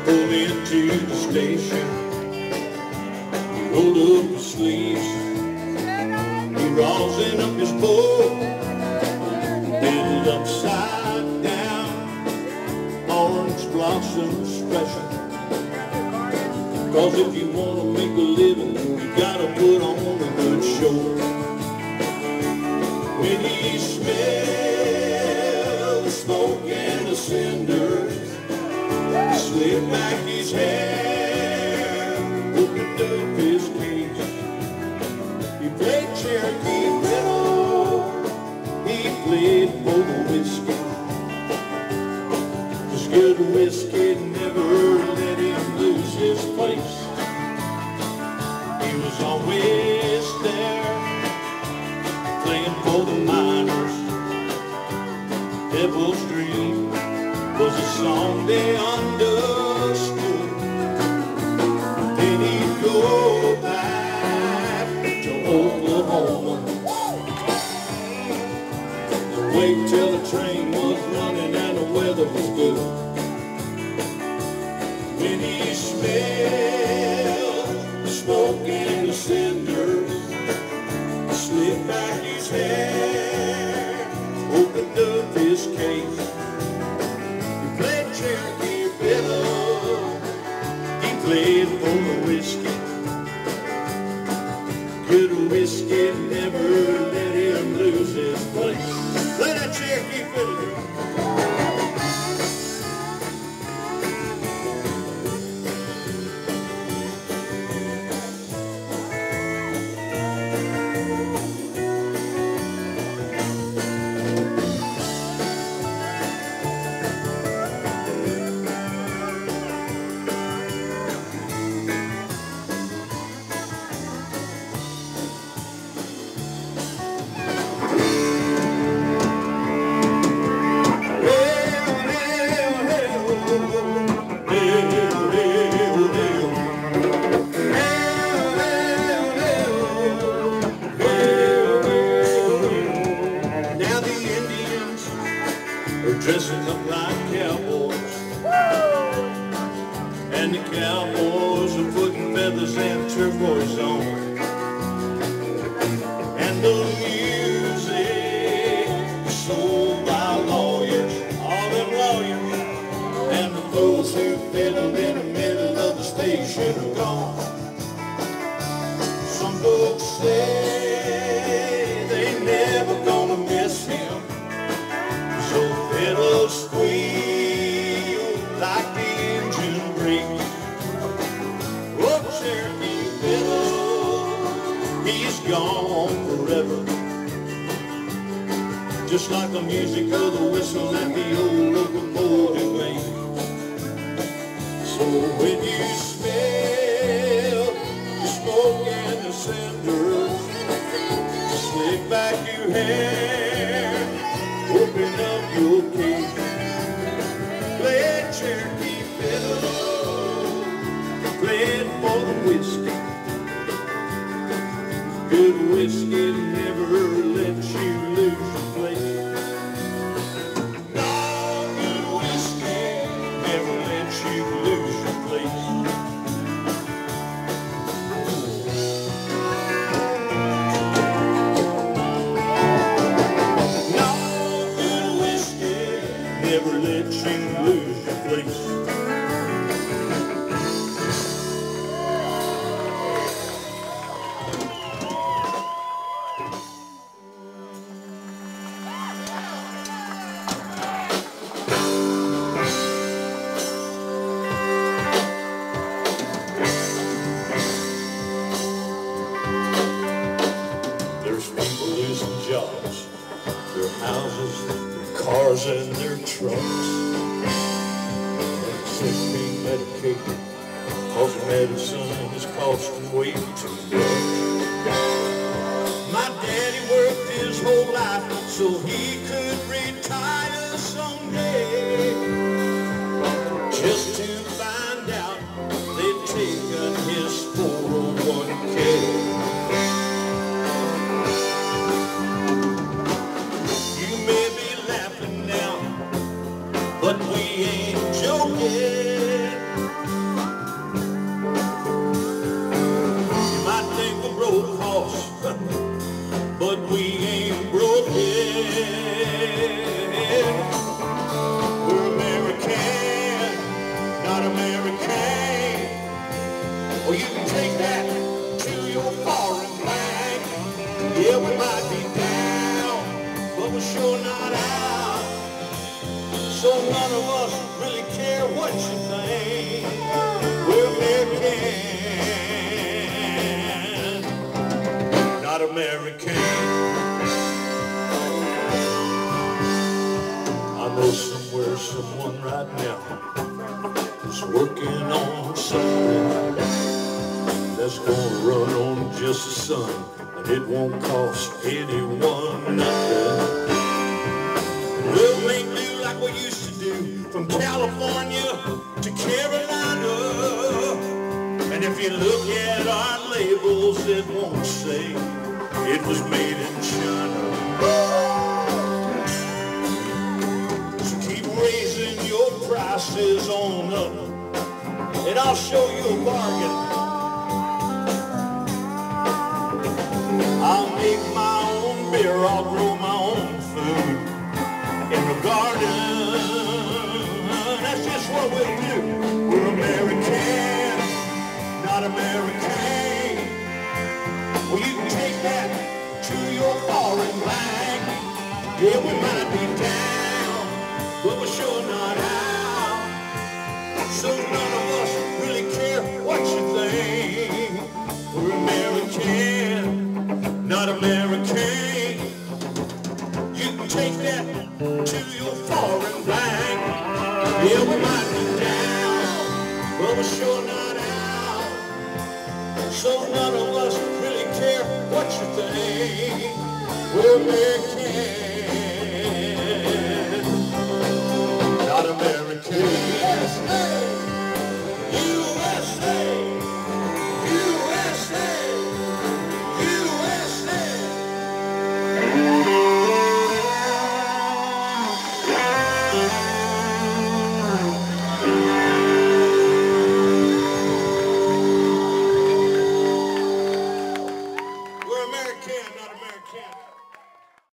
Pulled into the station, he rolled up his sleeves, he rosin up his bowl, headed upside down, orange blossom special. 'Cause if you wanna make a living, you gotta put on a good show. When he smelled the smoke and the cinders, he slicked back his hair, opened up his cage. He played Cherokee fiddle, he played for the whiskey. 'Cause good whiskey never let him lose his place. He was always there, playing for the miners. Devil's Dream was a song they understood. Then he'd go back to Oklahoma and wait till the train was running and the weather was good. When he smelled the smoke and the cinders, slicked back his hair, opened up his case. He played Cherokee fiddle, he played for the whiskey. Good whiskey never let him lose his place. Play that Cherokee fiddle. Dressing up like cowboys, and the cowboys are putting feathers and turquoise on, and the music is sold by lawyers, all them lawyers, and those who fiddled in the middle of the station are gone. Some folks say they never gonna miss him, so fiddle squeal like the engine brakes. Oh, Cherokee fiddle, he's gone forever, just like the music of the whistle that the old locomotive made. So when you smell the smoke and the cinders, slick back your hair, open up your cage, play a Cherokee fiddle, play it for the whiskey. Good whiskey never lets you lose your place. No, good whiskey never lets you lose your place. Never let you lose your place. There's people losing jobs, their houses, their cars, and their trucks. And sick being medicated, cause medicine is costing way too much. My daddy worked his whole life so he could retire someday, just to find out they'd taken his 401k. But we ain't joking. American. I know somewhere someone right now is working on something that's gonna run on just the sun, and it won't cost anyone nothing. We'll make do like we used to do, from California to Carolina. And if you look at our labels, it won't say it was made in China. So keep raising your prices on up, and I'll show you a bargain. I'll make my own beer, I'll grow my own food in the garden. That's just what we'll do. We're American, not American. Well, you can take that to your foreign bank. Yeah, we might be down, but we're sure not out. So none of us really care what you think. We're American, not American. You can take that to your foreign bank. Yeah, we might be down, but we're sure not out. So none of us really care what you think. We're American.